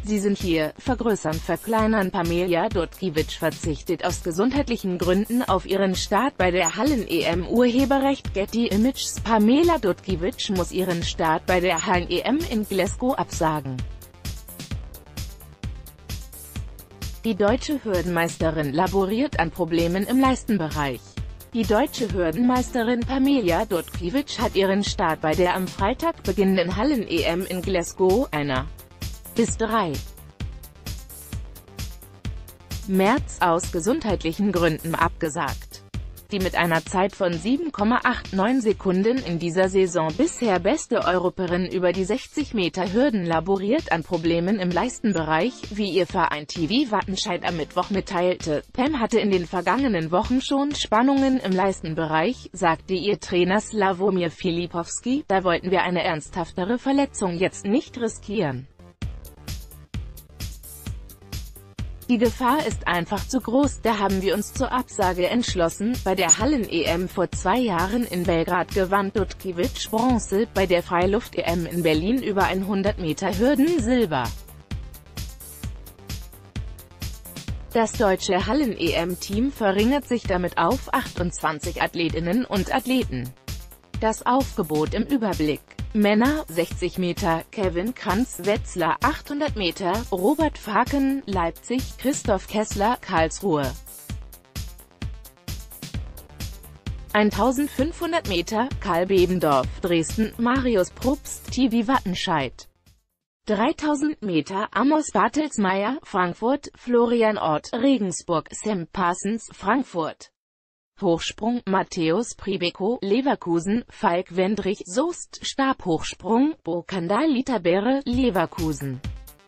Sie sind hier, vergrößern, verkleinern. Pamela Dutkiewicz verzichtet aus gesundheitlichen Gründen auf ihren Start bei der Hallen-EM. Urheberrecht Getty Images. Pamela Dutkiewicz muss ihren Start bei der Hallen-EM in Glasgow absagen. Die deutsche Hürdenmeisterin laboriert an Problemen im Leistenbereich. Die deutsche Hürdenmeisterin Pamela Dutkiewicz hat ihren Start bei der am Freitag beginnenden Hallen-EM in Glasgow, 1. bis 3. März aus gesundheitlichen Gründen abgesagt. Die mit einer Zeit von 7,89 Sekunden in dieser Saison bisher beste Europäerin über die 60 Meter Hürden laboriert an Problemen im Leistenbereich, wie ihr Verein TV Wattenscheid am Mittwoch mitteilte. Pam hatte in den vergangenen Wochen schon Spannungen im Leistenbereich, sagte ihr Trainer Slawomir Filipowski, da wollten wir eine ernsthaftere Verletzung jetzt nicht riskieren. Die Gefahr ist einfach zu groß, da haben wir uns zur Absage entschlossen. Bei der Hallen-EM vor 2 Jahren in Belgrad gewann Dutkiewicz Bronze, bei der Freiluft-EM in Berlin über 100 Meter Hürden Silber. Das deutsche Hallen-EM-Team verringert sich damit auf 28 Athletinnen und Athleten. Das Aufgebot im Überblick: Männer, 60 Meter, Kevin Kranz-Wetzlar, 800 Meter, Robert Faken, Leipzig, Christoph Kessler, Karlsruhe. 1500 Meter, Karl Bebendorf, Dresden, Marius Probst, TV Wattenscheid. 3000 Meter, Amos Bartelsmeyer, Frankfurt, Florian Ort, Regensburg, Sam Parsons, Frankfurt. Hochsprung, Matthäus Pribeco, Leverkusen, Falk Wendrich, Soest, Stabhochsprung, Bokandal Litabere, Leverkusen.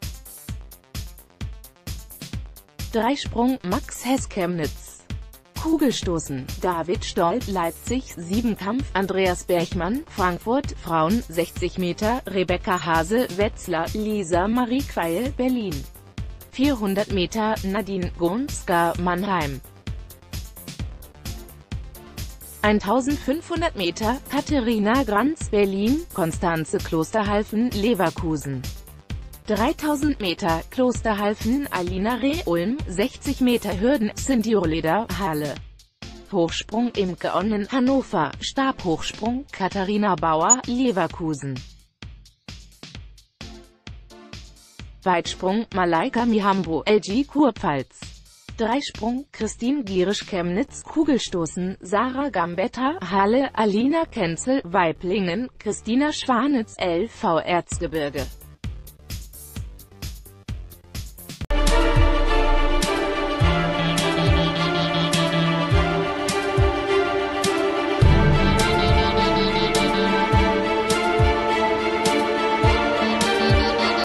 Dreisprung, Max Hess Chemnitz. Kugelstoßen, David Stoll, Leipzig, Siebenkampf, Andreas Berchmann, Frankfurt, Frauen, 60 Meter, Rebecca Hase, Wetzlar, Lisa Marie Queil, Berlin. 400 Meter, Nadine Gonska, Mannheim. 1500 Meter, Katharina Granz, Berlin, Konstanze Klosterhalfen, Leverkusen. 3000 Meter, Klosterhalfen, Alina Reh, Ulm, 60 Meter Hürden, Cindy Rohleder, Halle. Hochsprung, Imke Onnen, Hannover, Stabhochsprung, Katharina Bauer, Leverkusen. Weitsprung, Malaika Mihambo, LG Kurpfalz. Dreisprung, Christine Gierisch Chemnitz, Kugelstoßen, Sarah Gambetta, Halle, Alina Kenzel, Weiblingen, Christina Schwanitz, LV Erzgebirge.